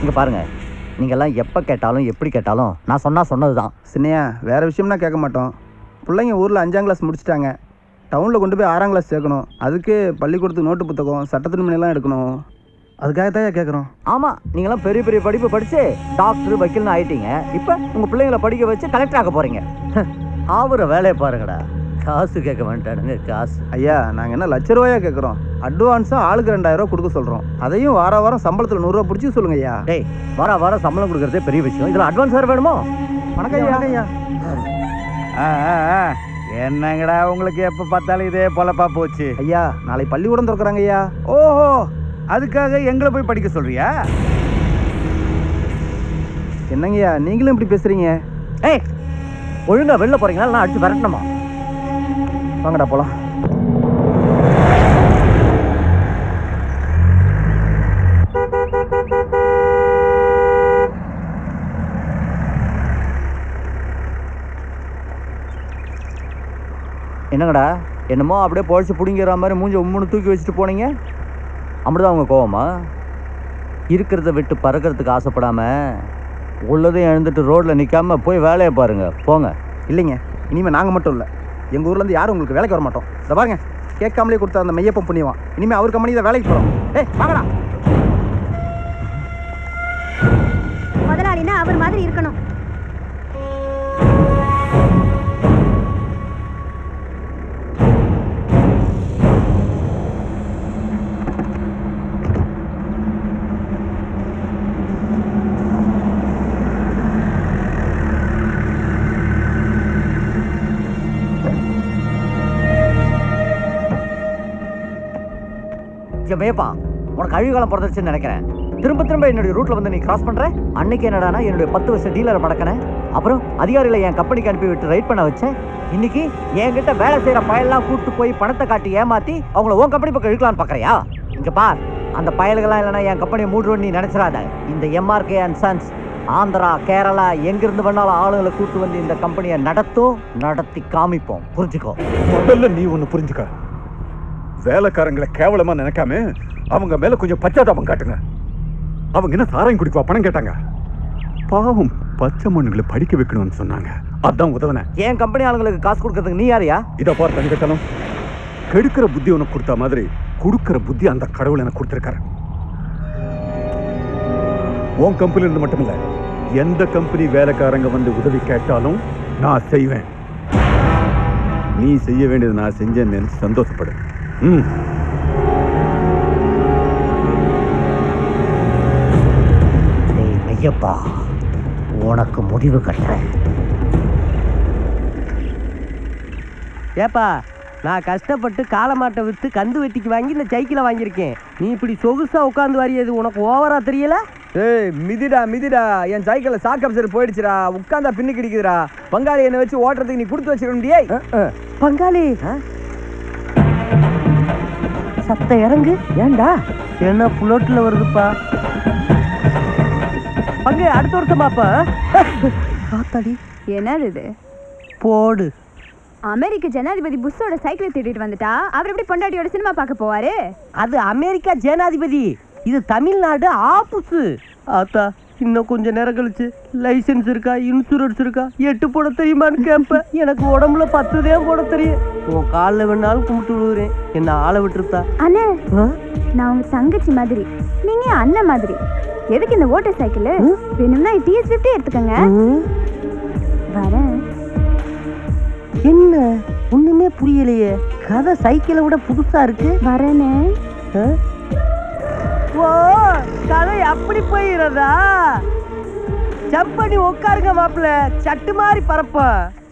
இங்கே பாருங்கள், நீங்கள்லாம் எப்போ கேட்டாலும் எப்படி கேட்டாலும் நான் சொன்னது தான். சின்னையா, வேறு விஷயம்னா கேட்க மாட்டோம். பிள்ளைங்க ஊரில் 5ஆம் கிளாஸ் முடிச்சிட்டாங்க. டவுனில் கொண்டு போய் 6ஆம் கிளாஸ் சேர்க்கணும். அதுக்கு பள்ளிக்கூடத்துக்கு நோட்டு புத்தகம், சட்டத்துணிமணிலாம் எடுக்கணும். அதுக்காகத்தான் கேட்குறோம். ஆமாம், நீங்களாம் பெரிய பெரிய படிப்பு படித்து டாக்டர் வக்கீல்னு ஆகிட்டீங்க. இப்போ உங்கள் பிள்ளைங்களை படிக்க வச்சு கலெக்டர் ஆக போகிறீங்க. ஆவுற வேலையை பாருங்கடா. காசு கேட்க வேண்டாடுங்க, காசு. ஐயா, நாங்கள் என்ன லட்ச ரூபாயா கேட்குறோம்? அட்வான்ஸாக ஆளுக்கு 2000 ரூபா கொடுக்க சொல்கிறோம். அதையும் வாரம் சம்பளத்தில் 100 ரூபா பிடிச்சி சொல்லுங்க ஐயா. டேய், வாரம் சம்பளம் கொடுக்குறதே பெரிய விஷயம். இதில் அட்வான்ஸ் வேறு வேணுமோ? வணக்கம் ஐயா. என்னங்கடா உங்களுக்கு எப்போ பார்த்தாலும் இதே பொழப்பா போச்சு? ஐயா, நாளைக்கு பள்ளிக்கூடம் திறக்கிறாங்க ஐயா. ஓஹோ, அதுக்காக எங்களை போய் படிக்க சொல்றியா? என்னங்கய்யா நீங்களும் இப்படி பேசுறீங்க? ஏய், ஒழுங்கா வெளில போறீங்களா? நான் அடிச்சு வரட்டணுமா? வாங்கடா போலாம். என்னங்கடா, என்னமோ அப்படியே பொழைச்சி பிடிங்கிற மாதிரி மூஞ்சி உம்முன்னு தூக்கி வச்சுட்டு போனீங்க. அப்படிதான் அவங்க கோவமா? இருக்கிறத விட்டு பறக்கிறதுக்கு ஆசைப்படாமல் உள்ளதையும் எழுந்துட்டு ரோட்டில் நிற்காம போய் வேலையை பாருங்க. போங்க. இல்லைங்க, இனிமேல் நாங்கள் மட்டும் இல்லை, எங்கள் ஊர்லேருந்து யாரும் உங்களுக்கு வேலைக்கு வர மாட்டோம். இதை பாருங்க, கேட்காமலே கொடுத்த அந்த மெய்யப்பன் புண்ணியவான். இனிமேல் அவர் கம்பெனி தான் வேலைக்கு போகிறோம். ஏய் வாங்கடா. முதலாளினா அவர் மாதிரி இருக்கணும். மேப்பா, உனக்கு அழிவுகாலம் பிறந்துருச்சுன்னு நினைக்கிறேன். திரும்ப என்னுடைய ரூட்ல வந்து நீ கிராஸ் பண்ற. அன்னைக்கு என்னடானா என்னுடைய 10 வருஷ டீலரை மடக்கினேன். அப்புறம் அதிகாரிகளை என் கம்பெனிக்கு அனுப்பி விட்டு ரைட் பண்ண வச்சேன். இன்னைக்கு என்கிட்ட வேலை செய்யற பயலெல்லாம் கூப்பிட்டு போய் பணத்தை காட்டி ஏமாத்தி அவங்கள உன் கம்பெனி பக்கம் இழுக்கலான்னு பாக்குறியா? இங்க பார், அந்த பயல்கள்லாம் இல்லைன்னா என் கம்பெனியை மூடுவேன்னு நீ நினைச்சிடாத. இந்த MRK and sons Andhra, Kerala, எங்கிருந்து வேணாலும் ஆளுங்களை கூப்பிட்டு வந்து இந்த கம்பெனியை நடத்தி காமிப்போம். புரிஞ்சுக்கோ. முதல்ல நீ ஒன்று புரிஞ்சுக்க. வேலைக்காரங்களை கேவலமா நினைக்காம அவங்க மேல கொஞ்சம் பச்சாதாபம் காட்டுங்க. அவங்க என்ன சாராயம் குடிக்குவா பணம் கேட்டாங்க? பாவம், பச்சை மண்ணுகளை படிக்க வைக்கணும்னு சொன்னாங்க. அதான் உதவன. என் கம்பெனி ஆளுங்களுக்கு காசு கொடுக்கறதுக்கு நீ யாரையா? இதை பார்த்து தனிக்கட்டணும். கெடுக்கிற புத்தி உனக்கு கொடுத்த மாதிரி கொடுக்கிற புத்தி அந்த கடவுள் எனக்கு கொடுத்திருக்காரு. உன் கம்பெனில இருந்து மட்டும் இல்ல, எந்த கம்பெனி வேலைக்காரங்க வந்து உதவி கேட்டாலும் நான் செய்வேன். நீ செய்ய வேண்டியது நான் செஞ்சேன்னு சந்தோஷப்படு. ஐயப்பா, உனக்கு முடிவு கட்டுறேன். ஏப்பா, நான் கஷ்டப்பட்டு காலமாட்டை விற்று கந்து வெட்டிக்கு வாங்கி இந்த சைக்கிளை வாங்கியிருக்கேன். நீ இப்படி சொகுசாக உட்காந்து வரையது உனக்கு ஓவரா தெரியல? ஏய் மிதிடா, என் சைக்கிளில் சாக் அப்சர் போயிடுச்சுடா. உட்காந்தா பின்னு கிடைக்குதுடா. பங்காளி என்னை வச்சு ஓட்டுறதுக்கு நீ கொடுத்து வச்சுக்க முடியே. பங்காளி சத்த இறங்கு. ஏண்டா என்ன புலோட்டில் வருதுப்பா? பங்கு அடுத்த வருஷமாப்பா. ஆத்தாடி, என்னது இது? போடு. அமெரிக்க ஜனாதிபதி புஷ்ஷோட சைக்கிளை தேடிட்டு வந்துட்டா அவர் எப்படி பொண்டாட்டியோட சினிமா பார்க்க போவாரு? அது அமெரிக்கா ஜனாதிபதி, இது தமிழ்நாடு ஆபீஸ். ஆத்தா, இன்னும் கொஞ்ச நேரம் கழிச்சு லைசன்ஸ் இருக்கா, இன்சூரன்ஸ் இருக்கா, 8 போட தெரியுமான்னு கேட்பேன். எனக்கு உடம்புல 10 தான் போட தெரியும். உன் காலில் வேணாலும் கும்பிட்டு விடுறேன், என்ன ஆளை விட்டுருத்தா. அண்ணே, நான் உங்க தங்கச்சி மாதிரி, நீங்க அண்ணன் மாதிரி. எதுக்கு இந்த ஓட்டர் சைக்கிள்? வேணும்னா TS50 எடுத்துக்கங்க. வரேன். என்ன ஒண்ணுமே புரியலையே, கதை சைக்கிளை விட புதுசா இருக்கு. வரேனே. ஓ, கதை அப்படி போயிடுறதா? ஜம்ப் பண்ணி உட்காருங்க மாப்பிள்ள, சட்டு மாதிரி பறப்பா.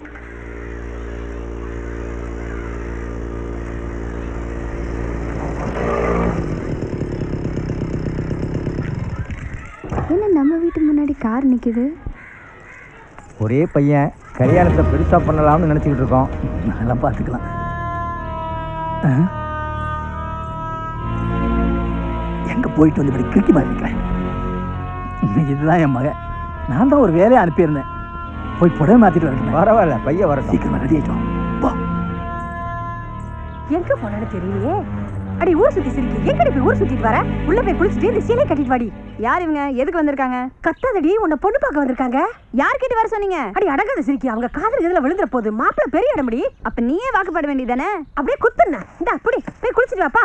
என்ன நம்ம வீட்டு முன்னாடி கார் நிக்குது? ஒரே பையன், கல்யாணத்தை பெருசா பண்ணலாம்னு நினைச்சுக்கிட்டு இருக்கோம். நல்லா பார்த்துக்கலாம். எங்க போயிட்டு வந்து இப்படி கிறுக்கி மாதிரி இருக்கிறேன். இதுதான் என் மகன். நான் தான் ஒரு வேலையை அனுப்பியிருந்தேன். போய் புடவை மாத்திட்டு வரேன். பரவாயில்ல, பையன் வர சீக்கிரமா ரெடி ஆயிட்டோம். எங்க போனான்னு தெரியலையே. அடி ஊர் சுத்தி சிரிக்கி எங்கடி போய் ஊர் சுத்திட்டு வர? உள்ள போய் குளிச்சுட்டு இந்த சீலை கட்டிட்டு வாடி. யார் இவங்க? எதுக்கு வந்திருக்காங்க? கட்டாதடி, உன்னை பொண்ணு பார்க்க வந்திருக்காங்க. யார் கிட்ட வர சொன்னீங்க? அடி அடங்காத சிரிக்கி, அவங்க காதல் இதுல விழுந்துற போது மாப்பிள்ள பெரிய இடமடி. அப்ப நீயே வாக்குப்பட வேண்டியதானே? அப்படியே குத்துன இந்த அப்படி போய் குளிச்சுட்டு வாப்பா.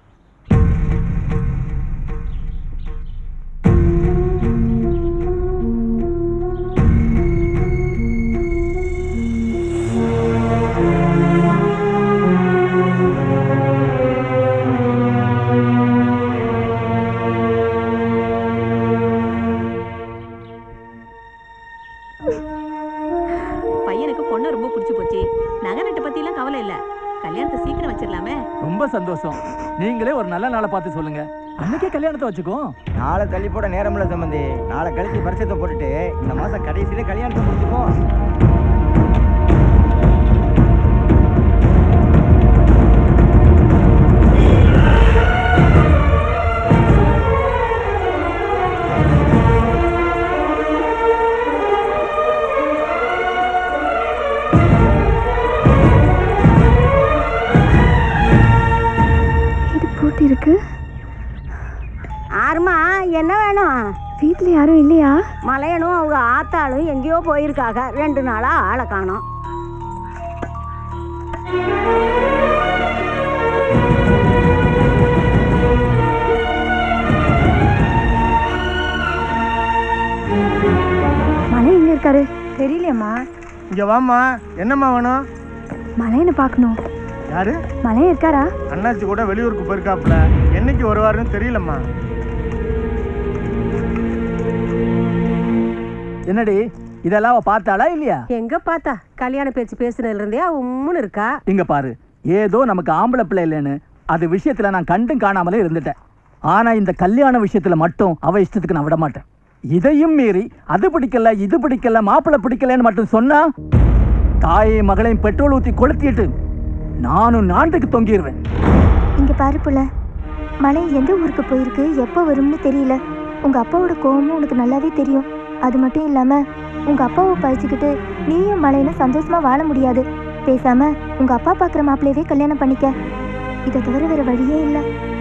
ரொம்ப சந்தோஷம். நீங்களே ஒரு நல்ல நாளை பார்த்து சொல்லுங்க, அன்னைக்கே கல்யாணத்தை வச்சுக்கோ. நாளை தள்ளி போட நேரம் இல்ல சம்பந்தி. நாளை கழிச்சு பரிசத்தை போட்டுட்டு இந்த மாசம் கடைசியில கல்யாணத்தை முடிச்சுப்போம். இருக்கு. ஆறுமா, என்ன வேணும்? வீட்டுல யாரும் இல்லையா? மலையனும் அவங்க ஆத்தாளும் எங்கேயோ போயிருக்காங்க. 2 நாளா ஆளை காணோம். மலை எங்க இருக்காரு தெரியலையம்மா. இங்க வாம்மா. என்னம்மா வேணும்? மலையனை பார்க்கணும். யாரு? மலையன் இருக்காரா? அண்ணாச்சி கூட வெளியூருக்கு போயிருக்காப்ல. என்னைக்கு வருவாருன்னு தெரியலம்மா. என்னடி இதெல்லாம் அவ பார்த்தாளா இல்லையா? எங்க பார்த்தா? கல்யாண பேச்சு பேசுனதுல இருந்தே உம்முன்னு இருக்கா. இங்க பாரு, ஏதோ நமக்கு ஆம்பளை பிள்ளை இல்லைன்னு அது விஷயத்துல நான் கண்டும் காணாமலே இருந்துட்டேன். ஆனா இந்த கல்யாண விஷயத்துல மட்டும் அவ இஷ்டத்துக்கு நான் விட மாட்டேன். இதையும் மீறி அது பிடிக்கல இது பிடிக்கல மாப்பிள்ளை பிடிக்கலன்னு மட்டும் சொன்னா தாயை மகளையும் பெட்ரோல் ஊத்தி கொளுத்திட்டு நானும் நாட்டுக்கு தொங்கிடுவேன். இங்க பாரு புள்ள, மலை எந்த ஊருக்கு போயிருக்கு, எப்போ வரும்னு தெரியல. உங்க அப்பாவோட கோவமும் உனக்கு நல்லாவே தெரியும். அது மட்டும் இல்லாம உங்க அப்பாவை பழிச்சுக்கிட்டு நீயும் மலையில சந்தோஷமா வாழ முடியாது. பேசாம உங்க அப்பா பாக்குற மாப்பிள்ளையவே கல்யாணம் பண்ணிக்க. இதை தவிர வேற வழியே இல்லை.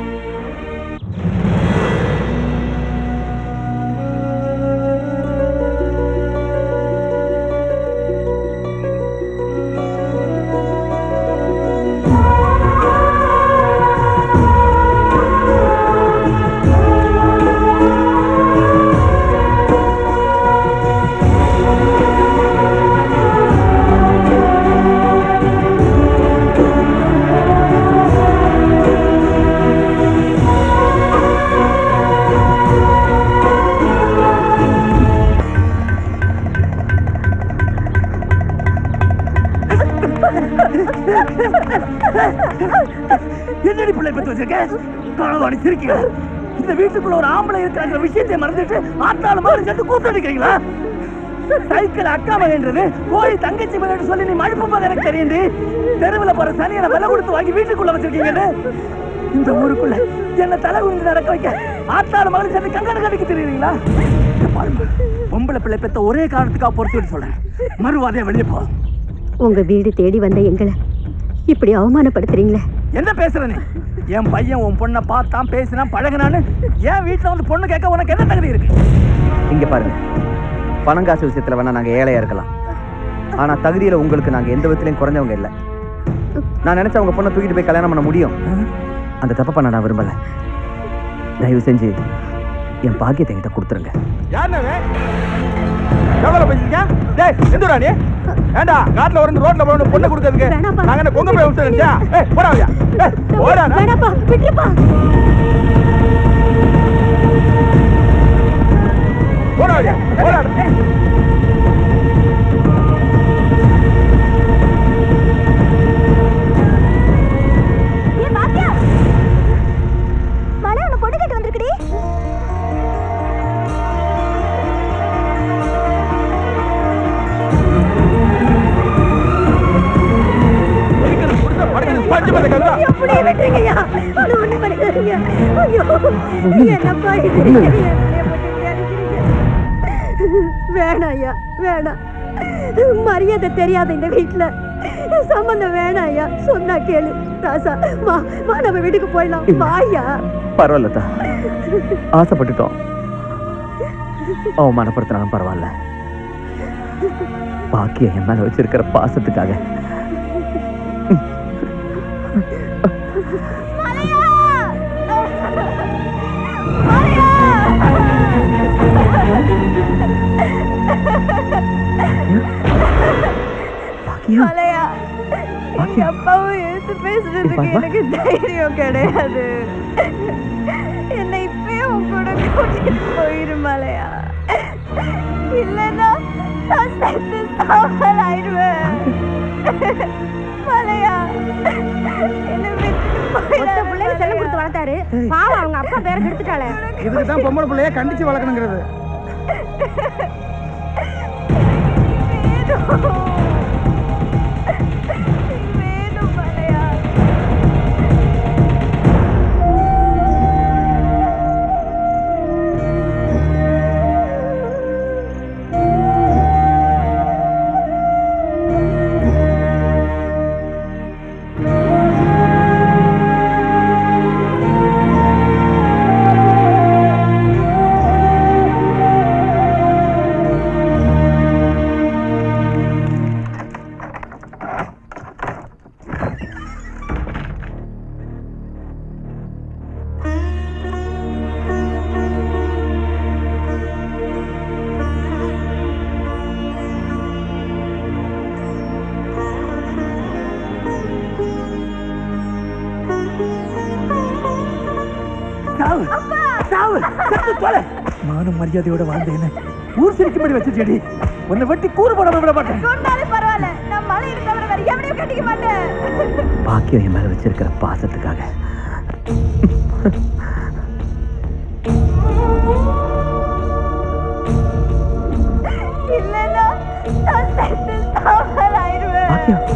என்னடி பிள்ளை பத்தி வச்சிருக்க? கனவாடி சிரிக்கீங்க. இந்த வீட்டுக்குள்ள ஒரு ஆம்பளை இருக்கிற விஷயத்தை மறந்துட்டு ஆத்தால மாதிரி சேர்த்து கூத்தடிக்கிறீங்களா? சைக்கிள் அக்கா மகன்றது போய் தங்கச்சி மகன் சொல்லி நீ மழுப்பு போது எனக்கு தெரியுது. தெருவில் போற சனியை விலை கொடுத்து வாங்கி வீட்டுக்குள்ள வச்சிருக்கீங்கன்னு இந்த ஊருக்குள்ள என்ன தலை குனிஞ்சு நடக்க வைக்க ஆத்தால மகன் சேர்த்து கங்கண கடிக்க தெரியுறீங்களா? பொம்பளை பிள்ளை பெத்த ஒரே காரணத்துக்காக பொறுத்து சொல்றேன், மறுவாதையா வெளியே போ. உங்க வீடு தேடி வந்த எங்களை இப்படி அவமானப்படுத்துறீங்களே. என்ன பேசுற நீ? என் பையன் உன் பொண்ணை பார்த்தான் பேசினா பழகினான்னு என் வீட்டில் வந்து பொண்ணு கேட்க உனக்கு என்ன தகுதி இருக்கு? இங்க பாருங்க, பணங்காசு விஷயத்துல வேணா நாங்க ஏழையா இருக்கலாம், ஆனா தகுதியில உங்களுக்கு நாங்க எந்த விதத்திலையும் குறைஞ்சவங்க இல்லை. நான் நினைச்சா உங்க பொண்ணை தூக்கிட்டு போய் கல்யாணம் பண்ண முடியும். அந்த தப்பை பண்ண நான் விரும்பல. தயவு செஞ்சு என் பாக்கியத்தை கிட்ட கொடுத்துருங்க. ஏண்டா காட்டுல ஒரு ரோட்ல போய் பொண்ணு கொடுக்கிறதுக்கு நாங்க என்ன கொங்க போய் விட்டுறேன்டா. ஏய் போடாதயா. ஏய் போடா. வேணாப்பா, விட்டுப்பா. போடாதயா. போடா. ஏ பாக்கியா, மலை உன்னை பொண்ணு கேட்டு வந்திருக்குடி. வேணாயா வேணாம். மரியாதை தெரியாத இந்த வீட்டுல சம்பந்தம் வேணாம் ஐயா, சொன்னா கேளு. ராசா வா வா, நம்ம வீட்டுக்கு போயிடலாம். வாயா. பரவாயில்லதா, ஆசைப்பட்டுட்டோம், அவமானப்படுத்தினாலும் பரவாயில்ல. பாக்கிய என் மேல வச்சிருக்கிற பாசத்துக்காக. மலையா, எங்க அப்பாவும் எடுத்து பேசுறதுக்கு எனக்கு தைரியம் கிடையாது. என்னை இப்பயே உன் கூட கூட்டிட்டு போயிரு மலையா, இல்லைன்னா நான் செத்து சாம்பல் ஆயிடுவேன். மலையா, என்ன விட்டுட்டு போயிட. பிள்ளைங்க செல்லம் கொடுத்து வளர்த்தாரு, பாவம் அவங்க அப்பா பேரை கெடுத்துட்டாளே. இதுக்கு தான் பொம்பளை பிள்ளைய கண்டிச்சு வளர்க்கணுங்கிறது. மானம் மரியாதையோட வாழ்ந்தேன்னு ஊர் சிரிக்கும்படி வச்சுச்சேடி. உன்னை வெட்டி கூறு போடாம விட மாட்டேன். பரவாயில்ல, நான் மலையில தவிர வேற எவனையும் கட்டிக்க மாட்டேன். பாக்கியம் என் மேல வச்சிருக்கிற பாசத்துக்காக. இல்லைன்னா நான் செத்து சாம்பல் ஆயிடுவேன்.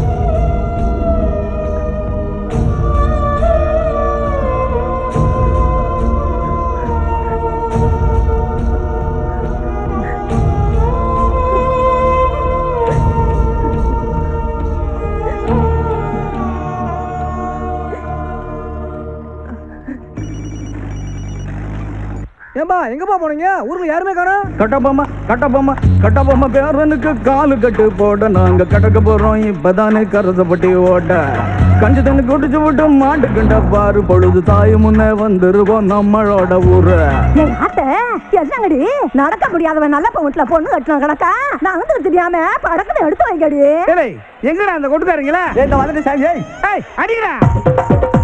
ஏம்பா எங்கப்பா போனீங்க? ஊர்ல யாருமே காணோம். கட்டபொம்மா பேரனுக்கு காலு கட்டு போட நாங்க கடக்க போறோம். இப்பதானே கரசப்பட்டி ஓட்ட கஞ்சி தண்ணி குடிச்சு விட்டு மாட்டு கண்ட பாரு. பொழுது தாய் முன்னே வந்துருவோம் நம்மளோட ஊரு. என்னங்கடி நடக்க முடியாதவன் நல்ல வீட்டுல பொண்ணு கட்டணும் கணக்கா? நான் வந்து தெரியாம படக்கத்தை எடுத்து வைக்கடி. எங்கடா அந்த கொட்டுக்காரங்களா? வந்து சாமி அடிக்கிறா.